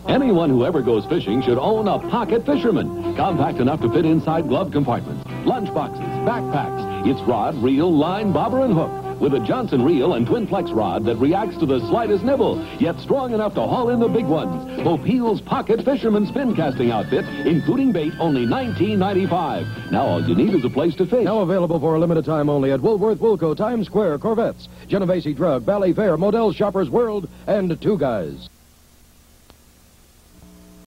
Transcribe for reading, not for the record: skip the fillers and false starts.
Anyone who ever goes fishing should own a Pocket Fisherman. Compact enough to fit inside glove compartments, lunch boxes, backpacks. It's rod, reel, line, bobber, and hook. With a Johnson reel and twin flex rod that reacts to the slightest nibble, yet strong enough to haul in the big ones. Opil's Pocket Fisherman spin casting outfit, including bait, only $19.95. Now all you need is a place to fish. Now available for a limited time only at Woolworth, Woolco, Times Square, Corvettes, Genovese Drug, Valley Fair, Modell's Shoppers World, and Two Guys.